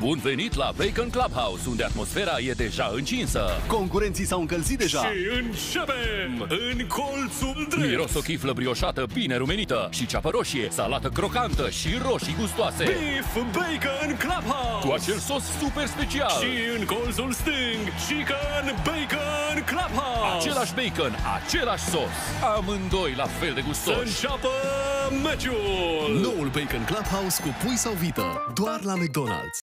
Bun venit la Bacon Clubhouse, unde atmosfera e deja încinsă. Concurenții s-au încălzit deja. Și începem! În colțul drept! Miros o chiflă brioșată bine rumenită și ceapă roșie, salată crocantă și roșii gustoase. Beef Bacon Clubhouse! Cu acel sos super special. Și în colțul stâng, Chicken Bacon Clubhouse! Același bacon, același sos. Amândoi la fel de Să gustoși. înceapă meciul! Noul Bacon Clubhouse cu pui sau vită, doar la McDonald's.